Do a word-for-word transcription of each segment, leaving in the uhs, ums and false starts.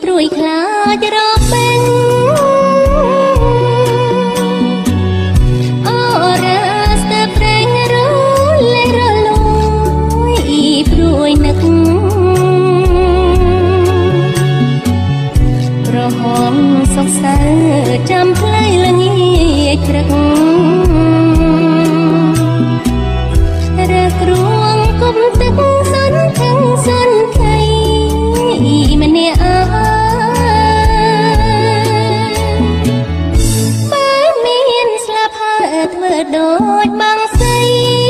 ព្រួយខ្លាចរពេញអូរ៉ាស្ទើប្រេងរលេរលួយព្រួយនឹកប្រហមសុខសៅចាំផ្លៃល្ងាចព្រឹកគ្រួងគុំទឹកសុនខឹងសុនខៃម្នាក់អើបើមានស្លាប់ហើយធ្វើដូចបងស្រី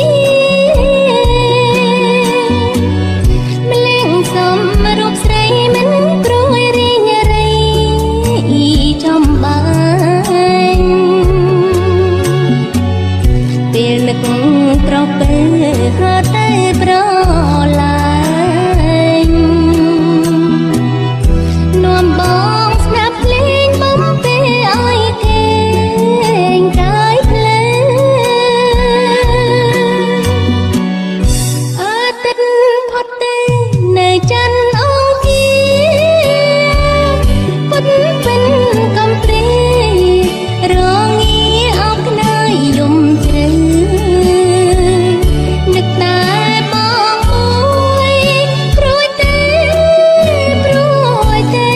ម្លេងសំរូបស្រីមិនព្រួយរីងរៃចំបាញ់ពេលនឹកប្រពេលហត់តែប្រឡាញ់នាំបងស្ដាប់ភ្លេងបំពេឲ្យគេងកាយភ្លេងអត់ទឹកផុតទេនៅច័ន្ទអង្គាពុតពេញកំព្រីរងាអោបក្នើយយំជ្រៅនឹកតែបងមួយព្រួយទេព្រួយទេ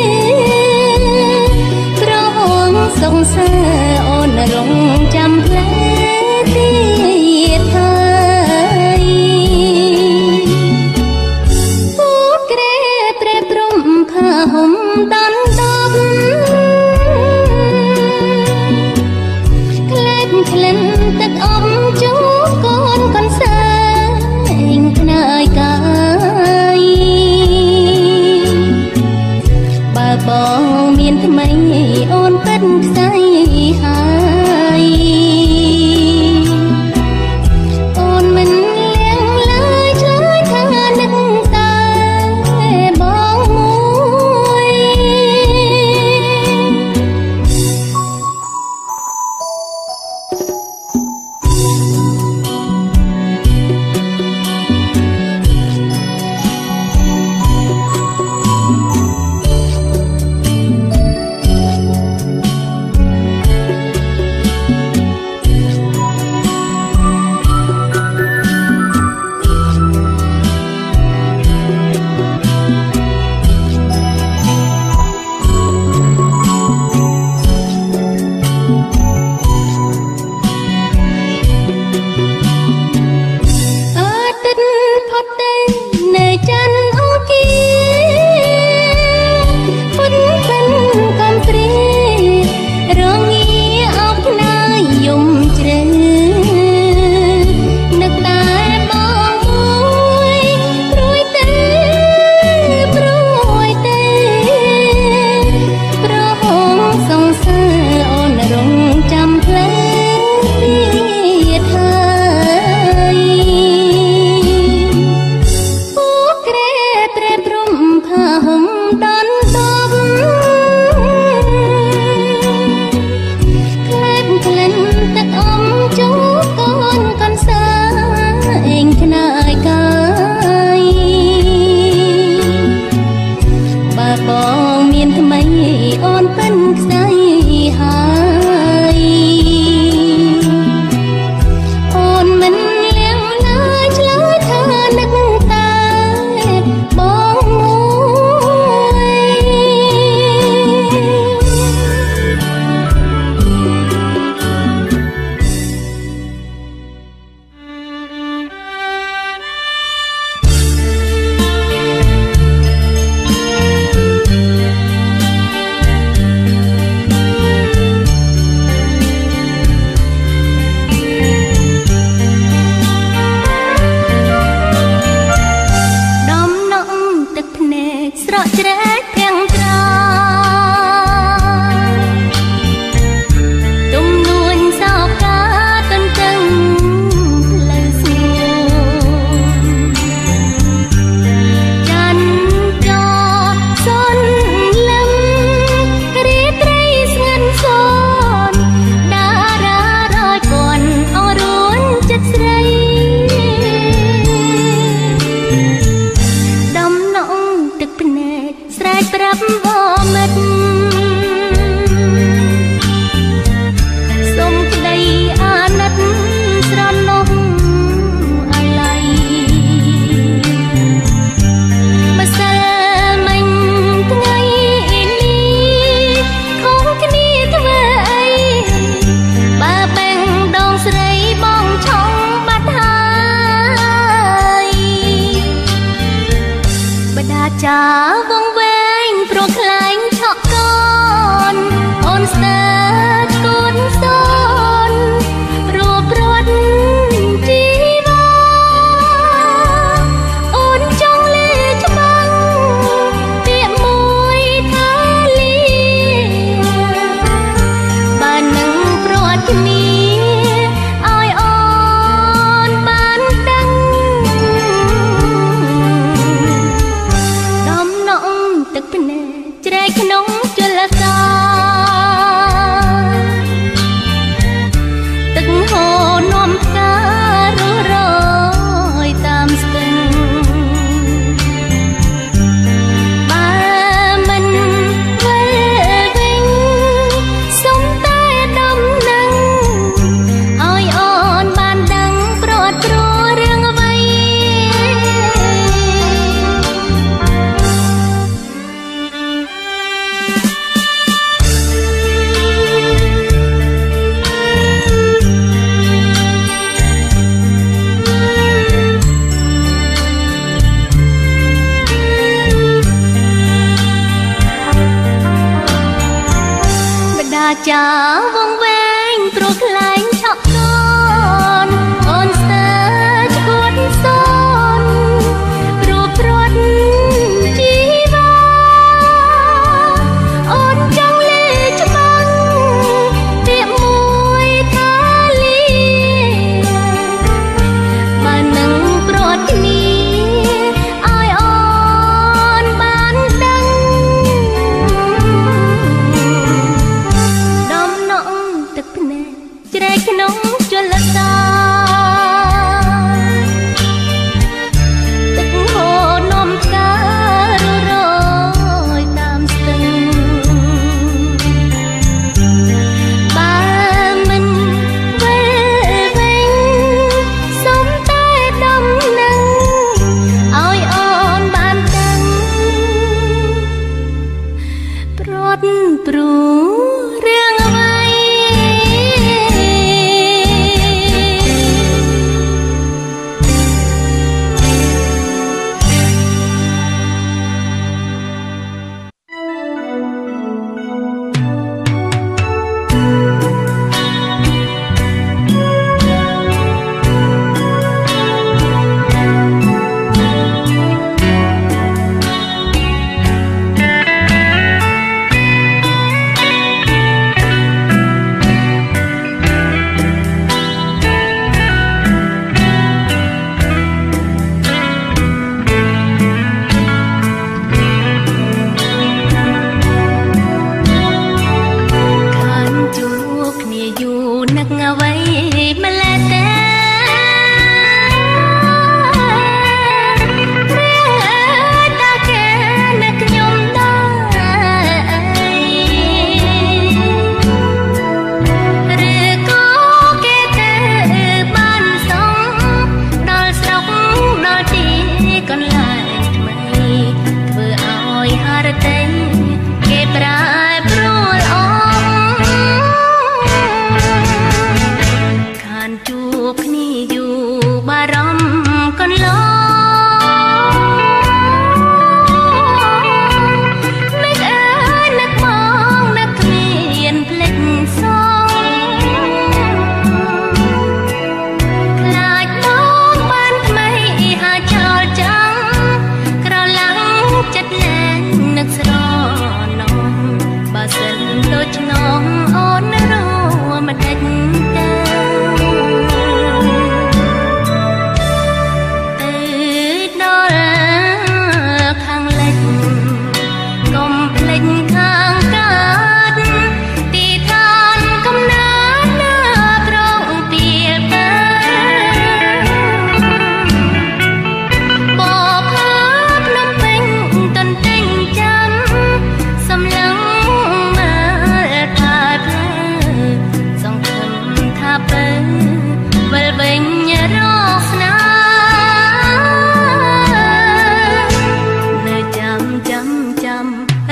ប្រហងសង្សារអូនរងចាំផ្លែទៀតហើយពូក្រែត្រេព្រំផាហុំដនដប់ក្លែកក្លិនទឹកអមជូកកូនកនសាផ្នែកកាយបើបងមានថ្មីអូនពិតខ្សែហើយអូនមិនលៀងឡើយឆ្លើយថានឹកតែបងមួយស្រែចប្រាប់បមិត្តសូមក្តីអាណិតស្រណោះអាឡ័យម្សិលមិញថ្ងៃនេះខុសគ្នាធ្វើអីបើបែងដងស្រីបងឆុងបាត់ហើយបដាចាវងវែងព្រោះខ្លែងឆក់កូនអូនស្ទើរកូនសូនរួបរត់ជីវ៉ាអូនចង់លេច្បាំងពាក្យមួយថាលីបើនឹងប្រត់គ្នាឲ្យអូនបានដឹងដំណក់ទឹកភ្នែកជ្រែកក្នុងជលសាទឹកហូរនាំផ្ការុះរយតាមស្ទឹងបើមិនវិលវិញសុំតែដំណឹងឲ្យអូនបានដឹងប្រត់ព្រួរឿងអ្វីចាវងវែងព្រោះខ្លែងឆក់កូនអូនស្ទើរឈួតសូនព្រោះព្រាត់ជីវ៉ាអូនចង់លេច្បាំងពាក្យមួយថាលីបើនឹងប្រត់គ្នាឲ្យអូនបានដឹងទឹកភ្នែកជ្រែកក្នុងជលសាទឹកហូរនាំផ្ការុះរយតាមស្ទឹងបើមិនវិលវិញសូមតែដំណឹងឲ្យអូនបានដឹងប្រត់ព្រួរឿងអ្វី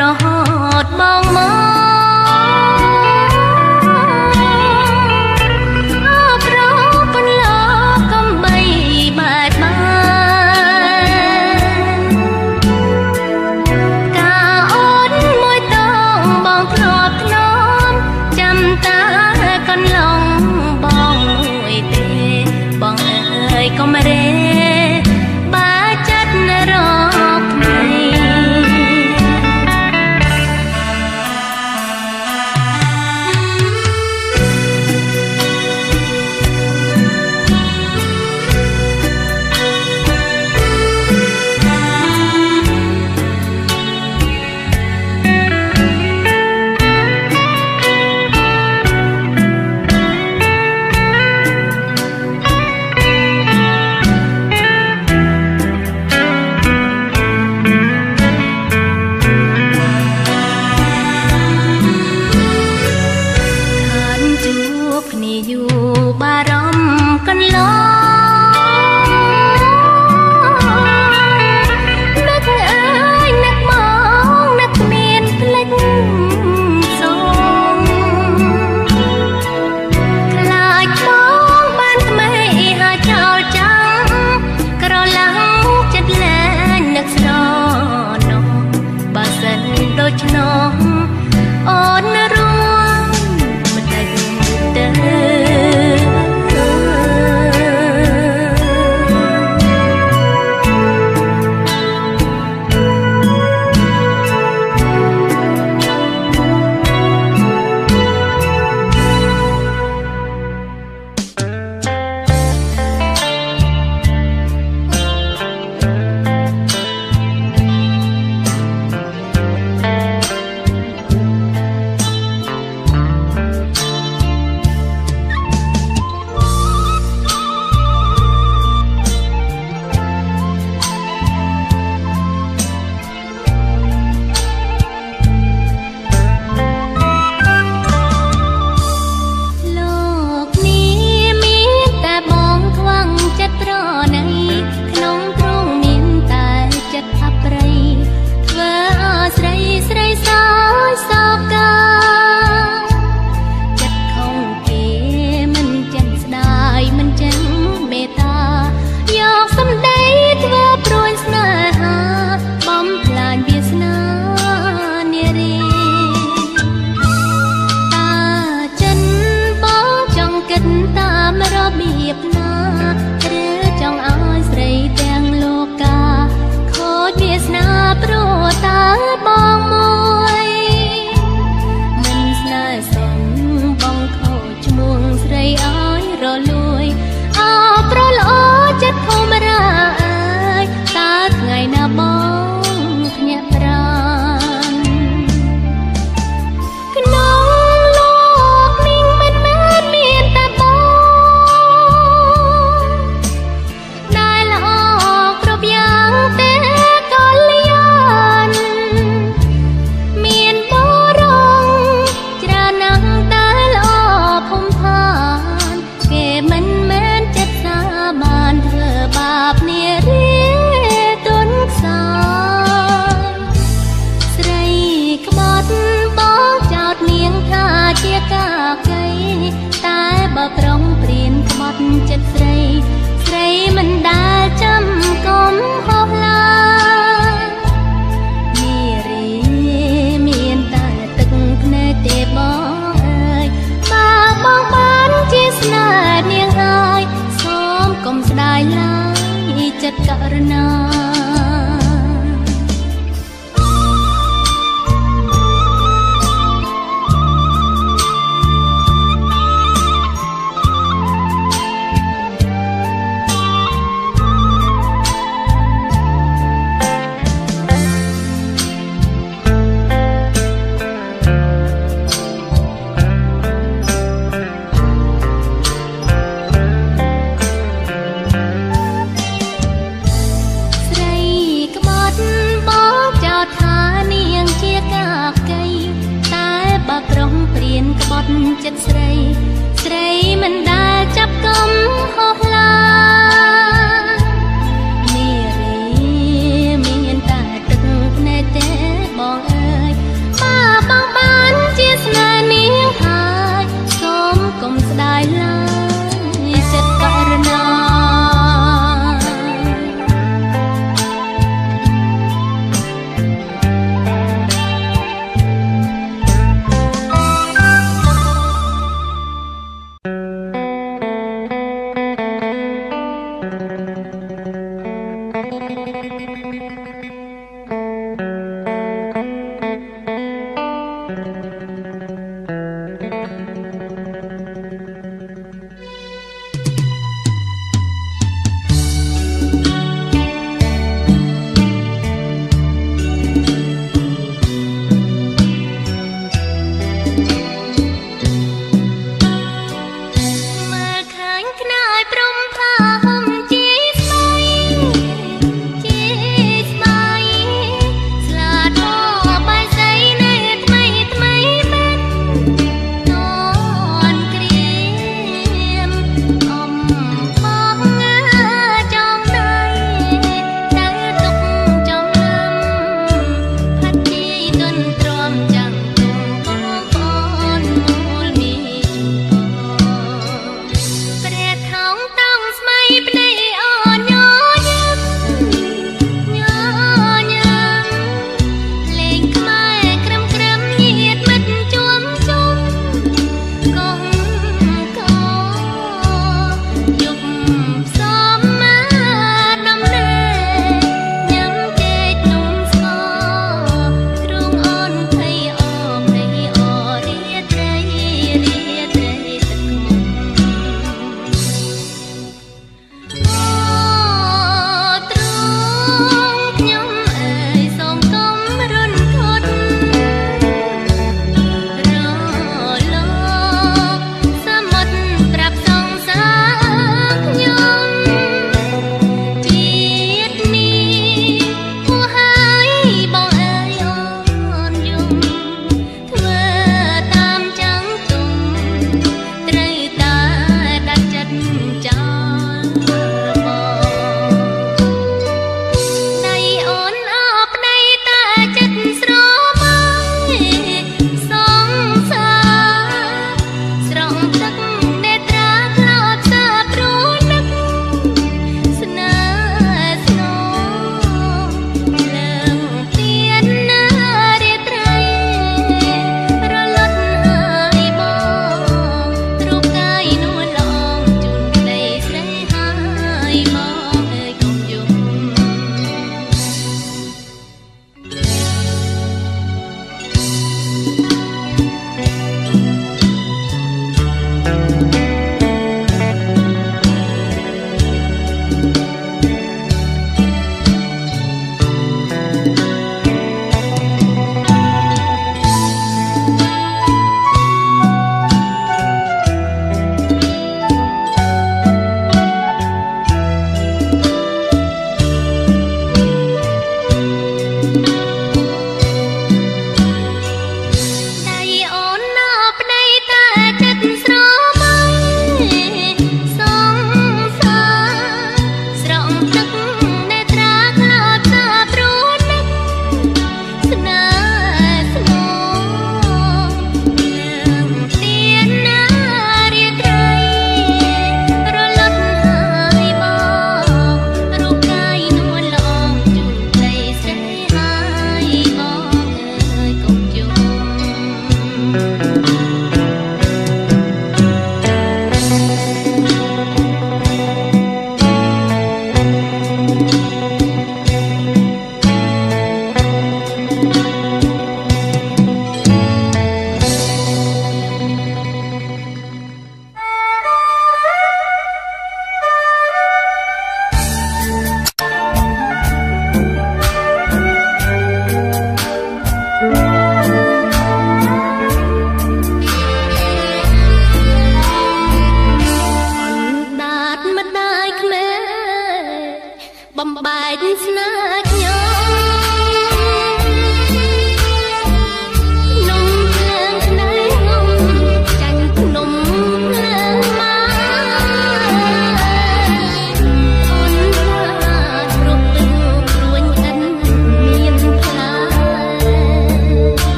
រហូតបងមកก็ไม่ได้บาจัดนรกไหนករណា ចិត្តស្រីស្រីមិនដែលចាប់កុំហោះឡានារីមានតែទឹកភ្នែកទេបងអើយ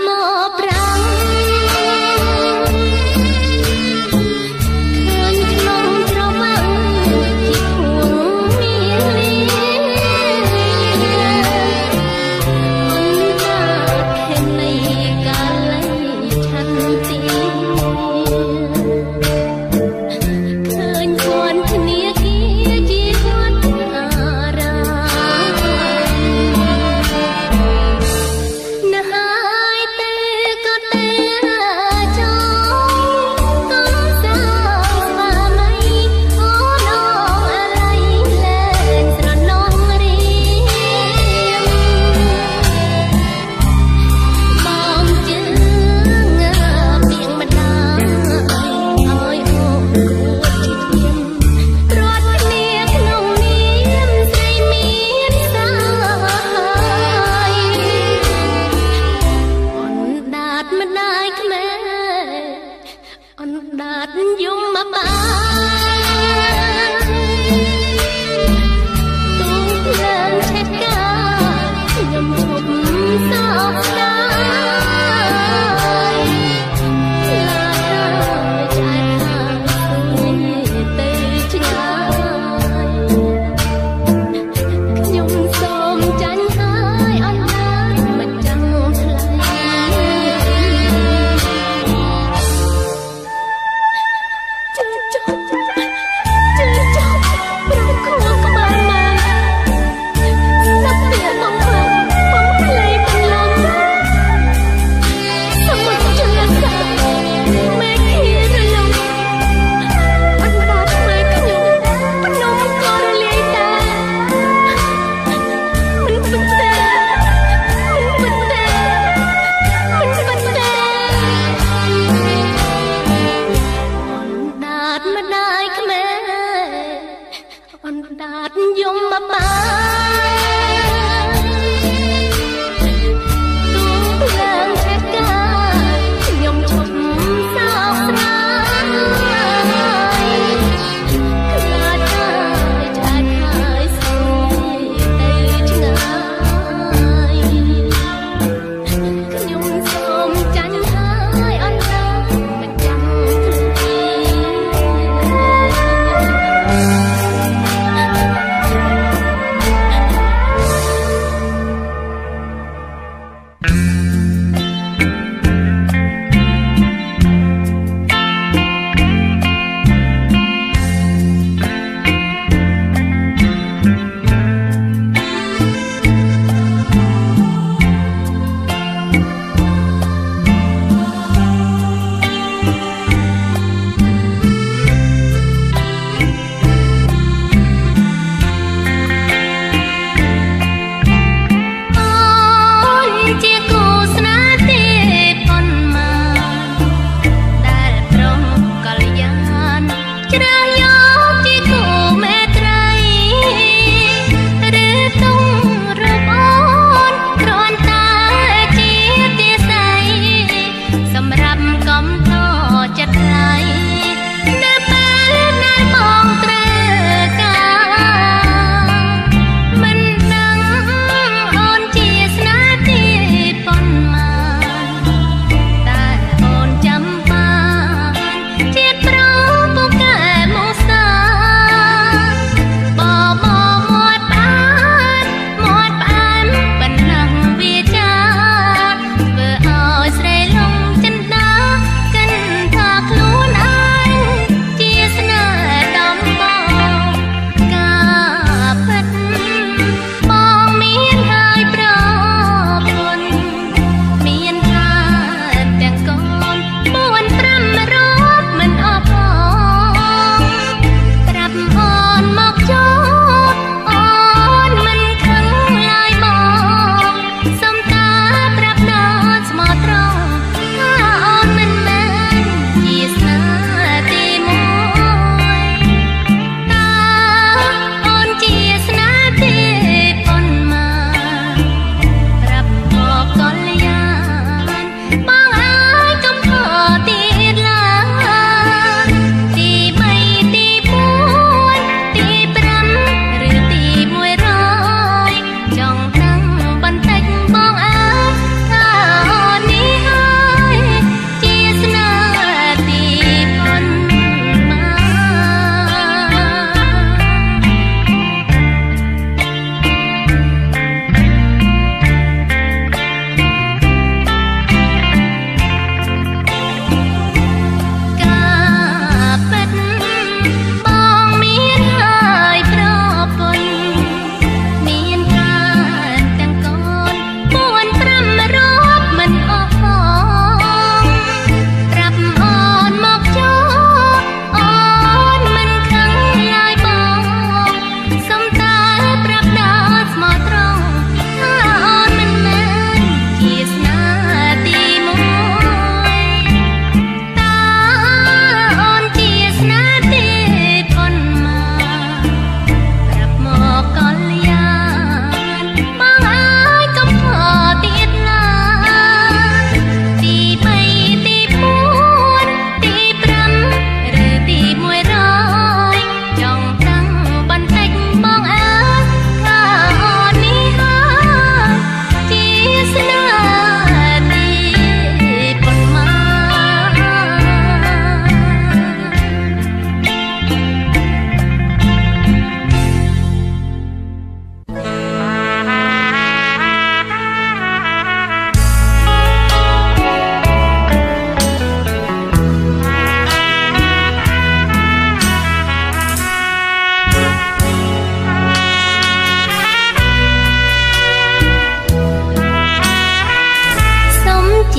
ខ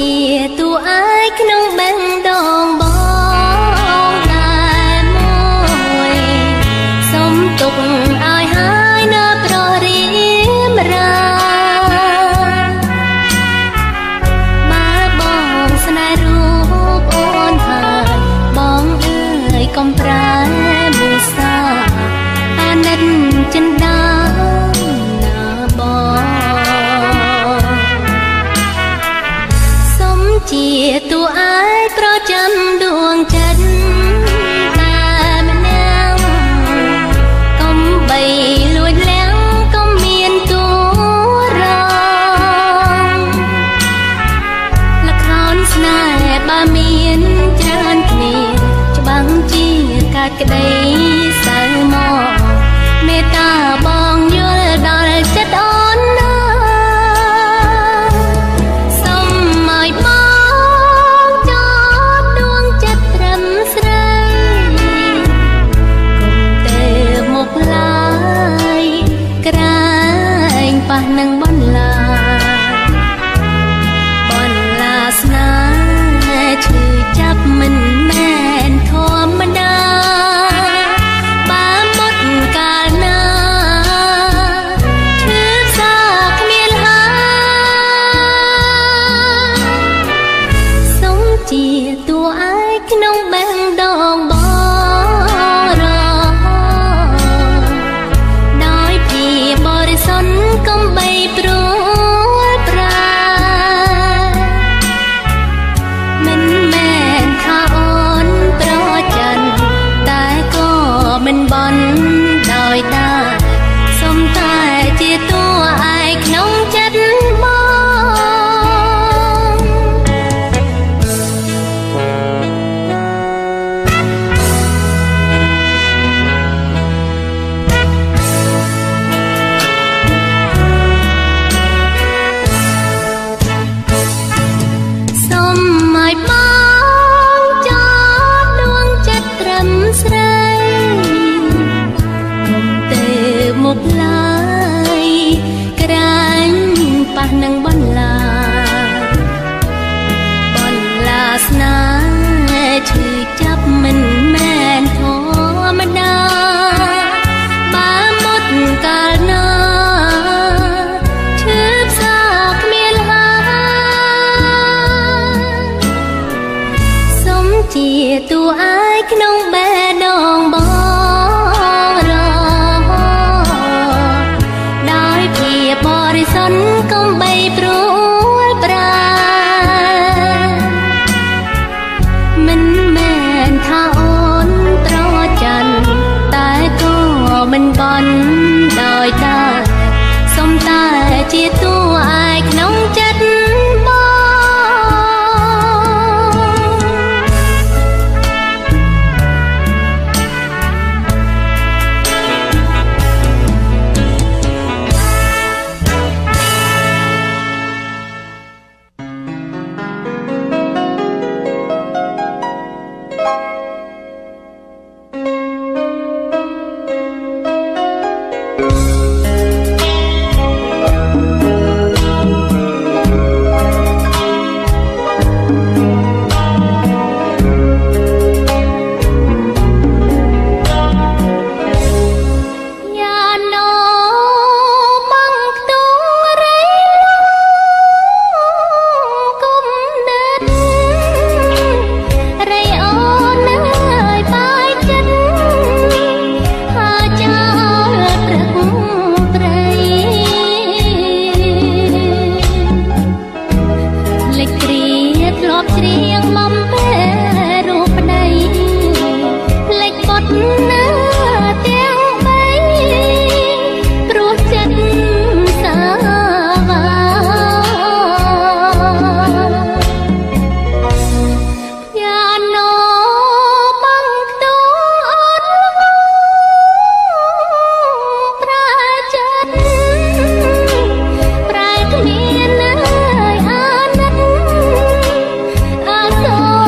ជាតួឯកក្នុងបេះដូងបងតែមួយសុំទុកឲ្យហើយនៅប្ររៀមរាបើបងស្នេហ៍រូបអូនហើយបងអើយកុំប្រែមុសាអាណិតចិនដាណាបងសុំជាតួឯកប្រចាំដួងចិត្តតែម្នាក់កុំបីលួចលាក់កុំមានតួរងលខោនស្នេហ៍បើមានច្រើនគ្នាច្បាំងជាកាត់ក្តីសៅមកមេត្តាបងយល់ដល់ចិត្តអូនណាសុំឲ្យបងចោតដួងចិត្តត្រឹមស្រីកុំទៅមុខឡើយក្រែងប៉ះនឹងបន្លាបន្លាស្នេហ៍ឈឺចាប់មិនមែនធម្មតាបើមុតកាលណាឈឺផ្សាគ្មានហើយសុំជាតួឯកក្នុងបេះដូងបងរដោយភាពបរិសុទ្ធកុំបីព្រួលប្រែមិនមែនថាអូនប្រច័ណ្ឌតែក៏មិនបន់ដោយតាសុំតែជាតួឯកក្នុងចិត្តបងសុំឲ្យបងចោតដួងចិត្តត្រឹមស្រីកុំទៅមុខឡើយក្រែងប៉ះនឹងបន្លាបន្លាស្នេហ៍ឈឺចាប់មិនមែនធម្មតាបើមុតកាលណាឈឺផ្សាគ្មានហើយសុំជាតួឯកក្នុងបេះដូងបងរដោយភាពបរិសុទ្ធកុំបីព្រួលប្រែមិនមែនថាអូនប្រច័ណ្ឌតែក៏មិនបន់ដោយតាសុំតែជាតួឯកក្នុងចិត្តបង so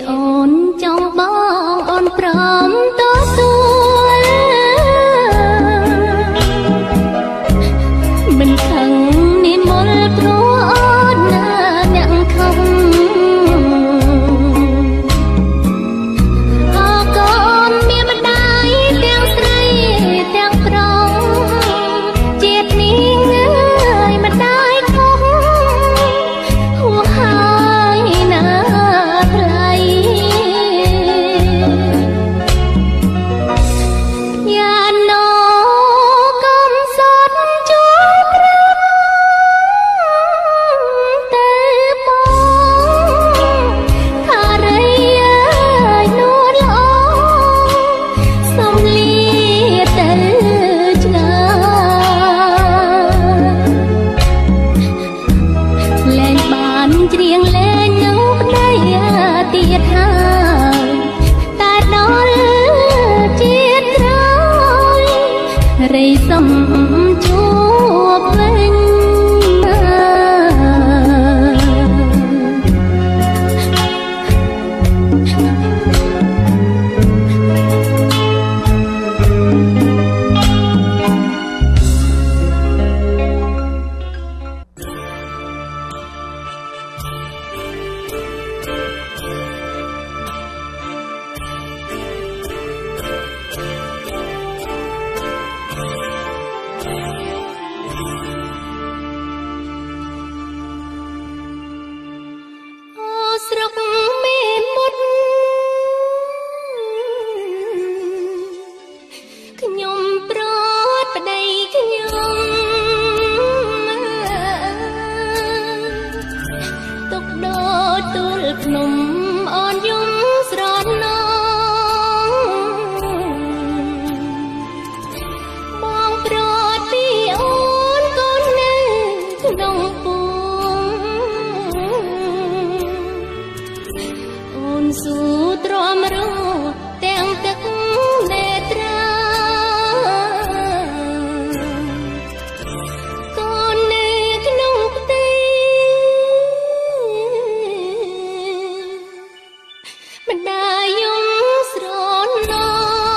អូនចង់បងអូនព្រមតស៊ូមិនខឹងនិមលព្រោះអូនណាអ្នកខំអរកូនមានម្ដាយទាំងស្រីទាំងប្រុសជាតិនេះអើយម្ដាយខំហួហើយណាថ្លៃយ៉ាណូកំសត់ជួបទៅបងថារីអើយនួនល្អសំលៀទៅឆ្ងាយលែងបានច្រៀងលែងនឹងប្តីទៀតហើយតែដល់ជាតិក្រោយរីសំជួបវិញស្រុកមេមុតខ្ញុំប្រត់ប្តីខ្ញុំទុកដូចទូលភ្នំអូនយំស្រណោបងប្រត់ពីអូនកូននៅក្នុងពួងអូនស៊ូទ្រាំរស់ទាំងទឹកនេត្រាកូននៅក្នុងផ្ទៃម្ដាយយំស្រណោ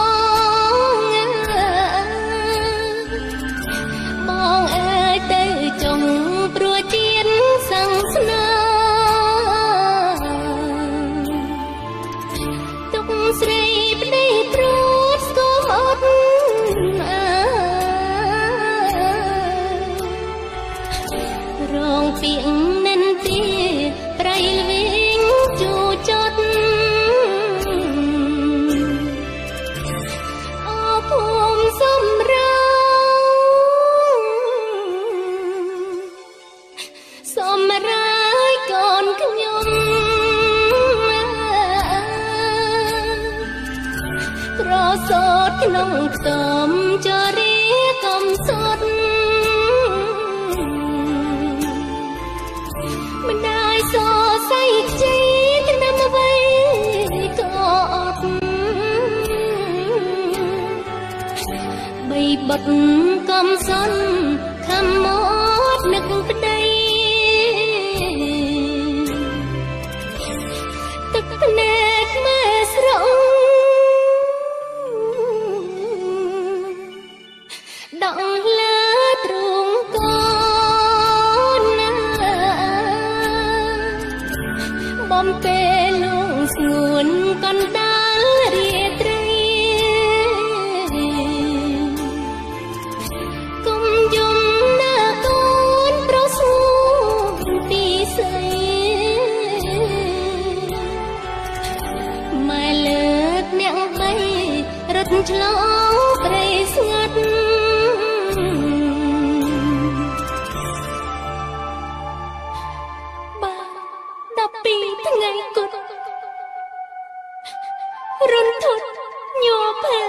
បងអើយទៅចុងព្រោះជាតិសង្ស្នាទុកស្រីប្តីព្រួតស្គមអត់អើរងពាក្យនិន្ទាប្រៃល្វីងជូចត់អូភូមិសម្រាប់សម្រាប់កូនខ្ញុំប្រសោតក្នុងខ្ទមចរិយាកំសត់មិនដាយសរសៃខ្ចីឆ្នាំអ្វីក៏អត់បីបុតកំសត់ខំមកនឹកប្តីទឹកភ្នែកមើលស្រងដងលើទ្រូងកូនណាបំពេលលងស្ងួនកណ្ដាលរាត្រីគុំយំណាកូនប្រុសស្ងួនពីស្អីម៉ែលើកអ្នកបីរត់ឆ្លងព្រៃស្ងាត់ដល់ពីថ្ងៃគត់រុនធត់ញ័រផែ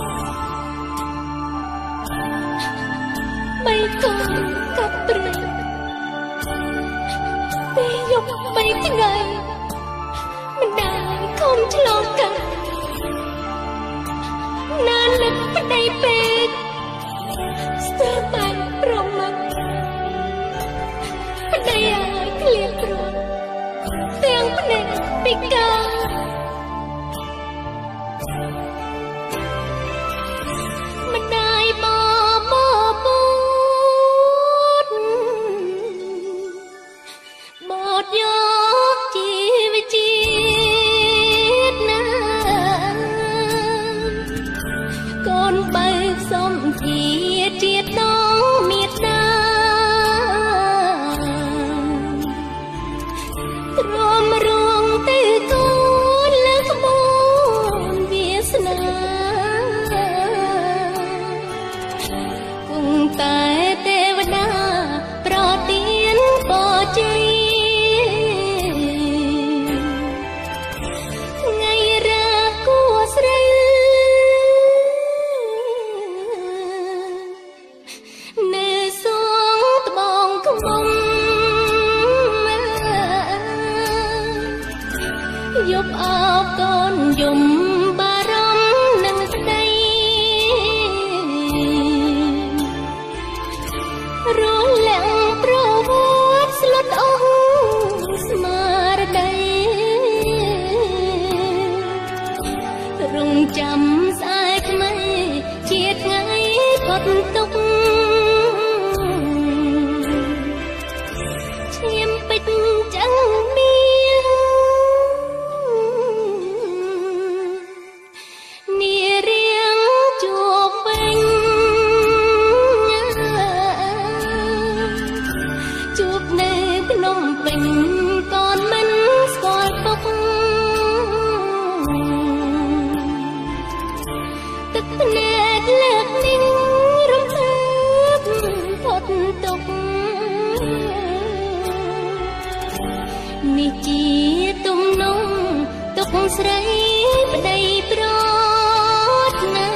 បីកូនកាប់ព្រៃពីយប់បីថ្ងៃមិនដែលខំឆ្លងកាត់ណាននឹកប្តីពេកស្ទើរបែកប្រមាត់ប្តីឲ្យឃ្លាតព្រោះទាំងភ្នែកពិការកូនយំបារម្ភនឹងស្ដីរលាក់ប្រវត្តិស្លុតអស់ស្មារតីរងចាំស្អែកថ្មីជាថ្ងៃផុតទុក្ខឈាមពេជ្រចឹងមាននារៀងជួបវិញជួបនៅភ្នំពេញកូនមិនស្គាល់ទុក្ខទឹកភ្នែកលើកនេះរំភើបផុតទុក្ខនេះជាទំនងទុកស្រីប្តីប្រថ្នា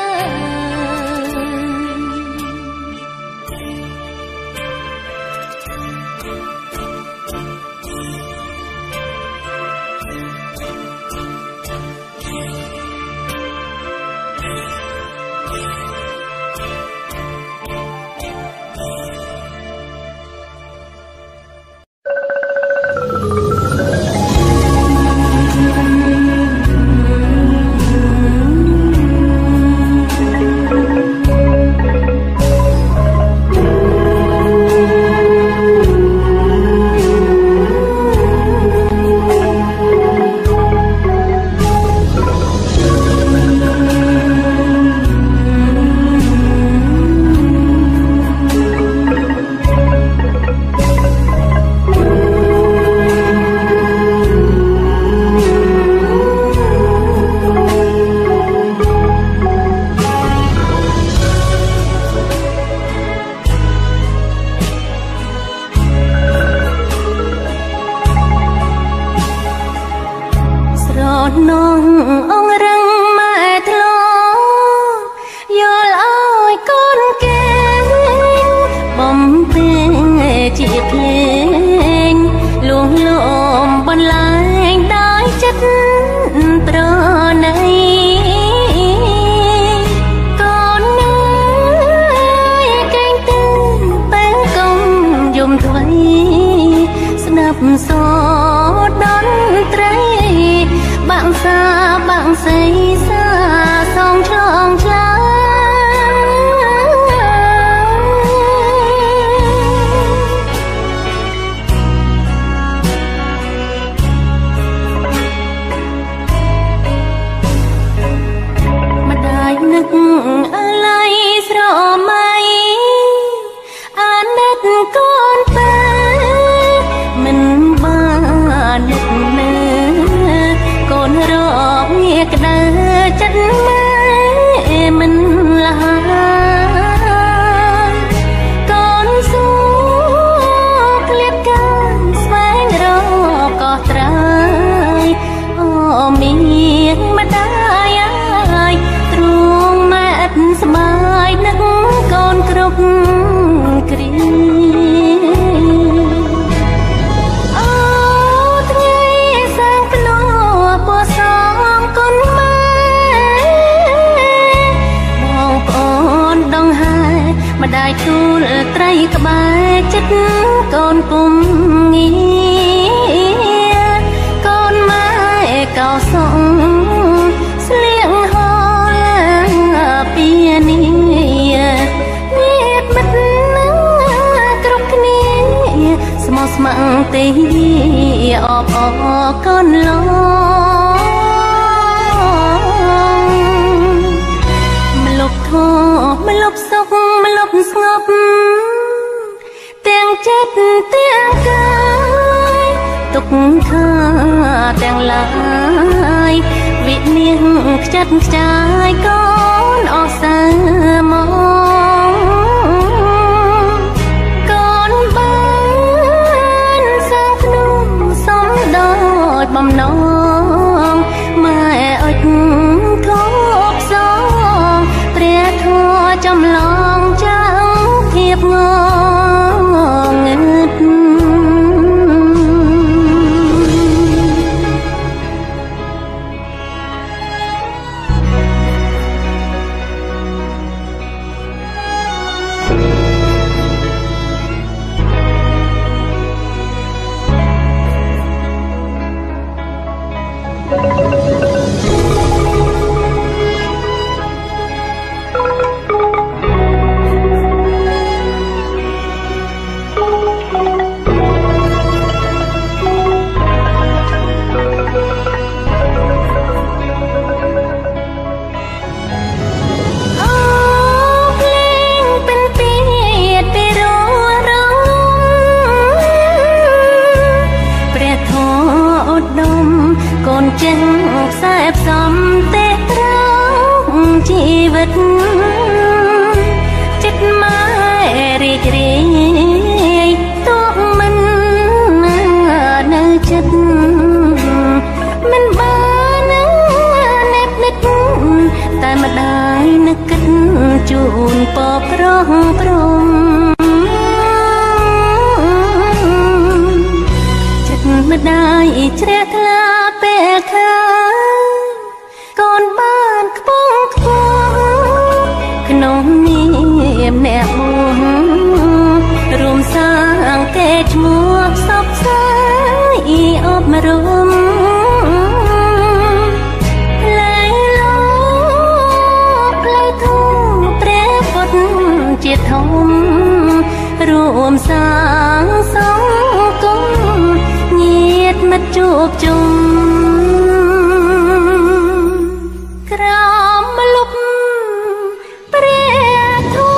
បំណងម៉ែអុចធូបសងព្រះធម៌ចំឡងចាំភាពងងឹតខ្សែផ្សំទេត្រង់ជីវិតចិត្តម៉ែរីករាយទុកមិននៅចិត្តមិនបាននឹកនឹកតែម្ដាយនឹកគិតជូនពរប្រងព្រំចិត្តម្ដាយជ្រះថ្លាពេលខាកូនបានខ្ពងខ្ពស់ក្នុងនាមអ្នកបងរួមសាងកេរ្តិ៍ឈ្មោះផ្សព្វផ្សាយអប់រំផ្លៃលោកផ្លៃធំព្រះពុទ្ធជាធំរួមសាងសង្គមញាតិមិត្តជួបជុំក្រោមម្លប់ព្រះធម៌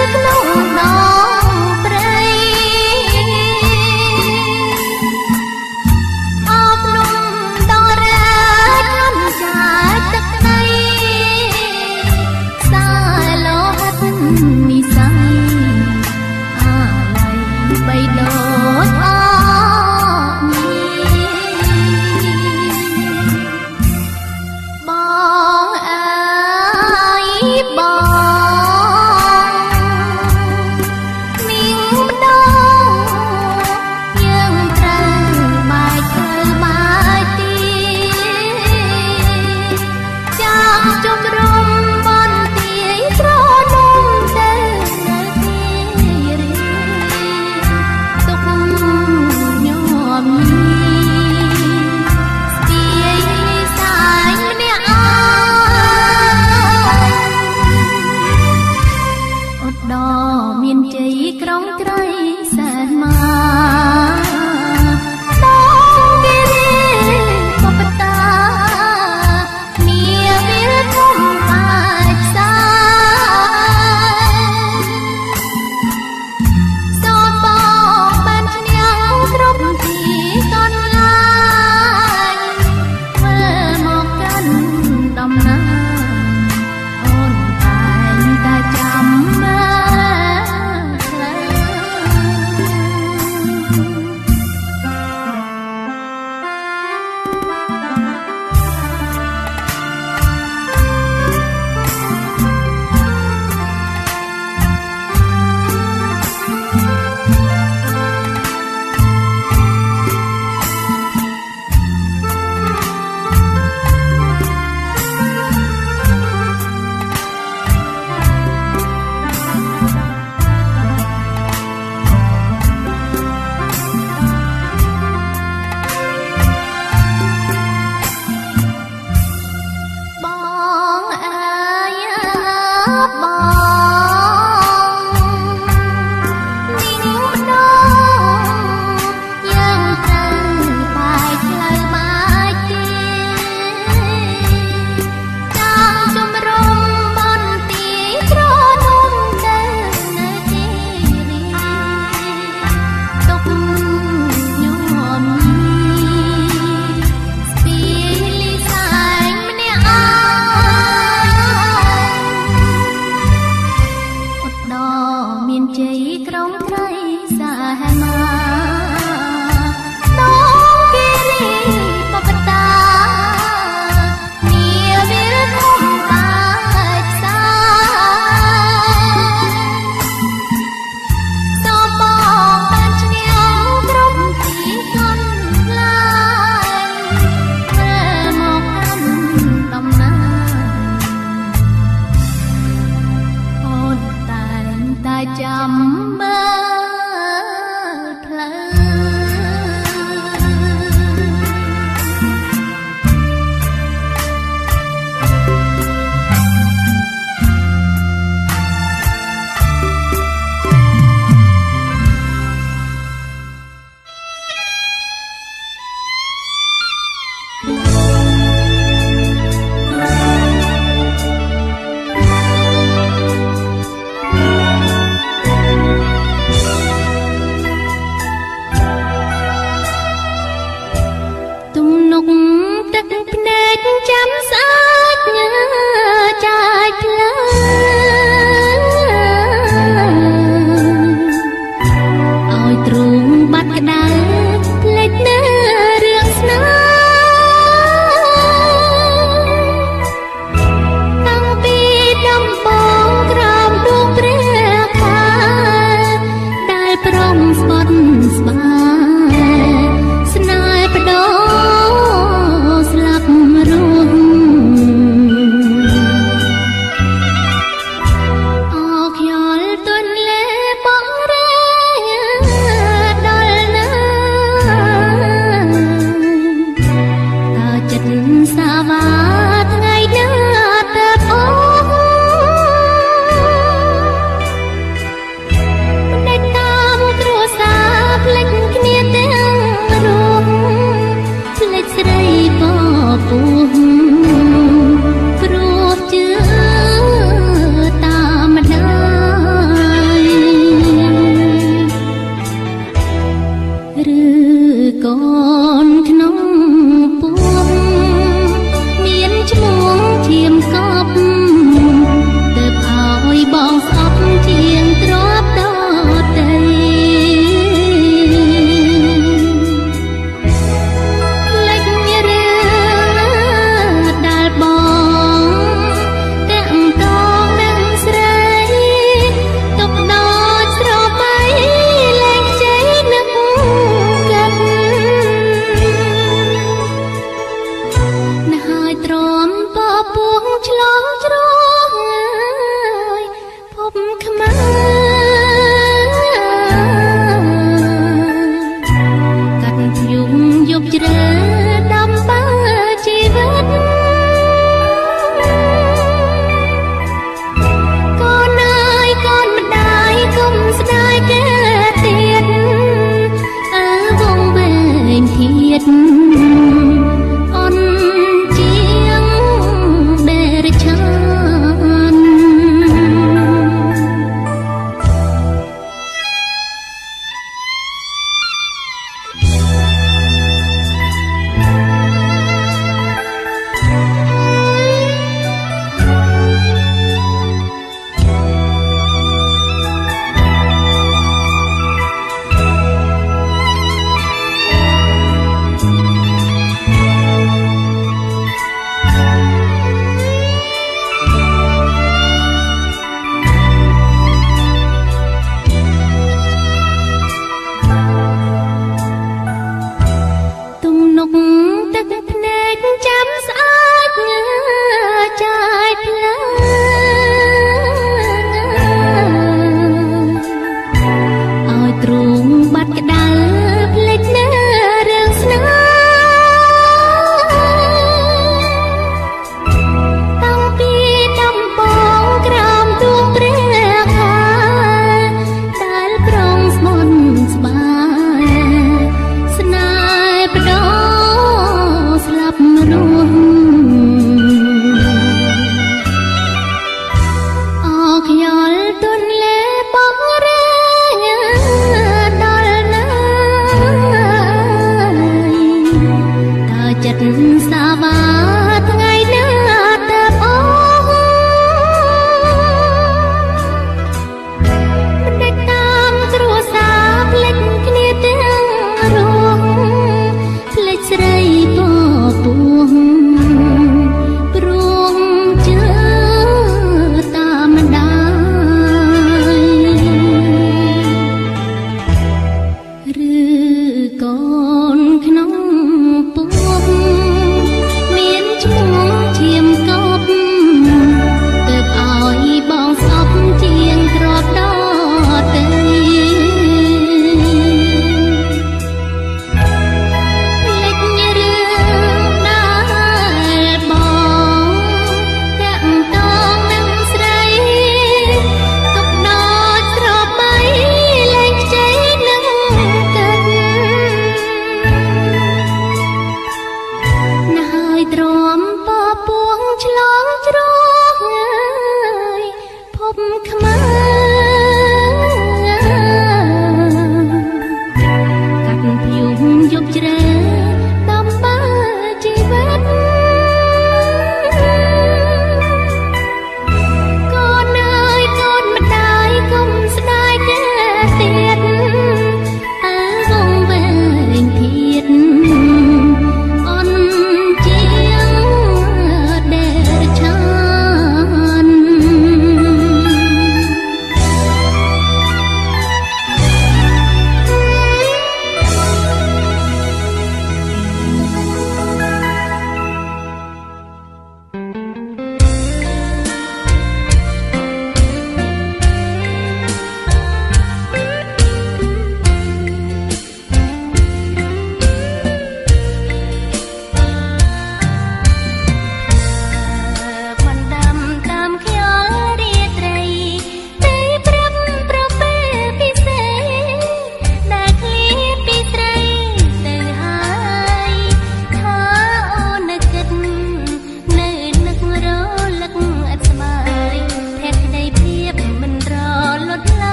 ចាំមើ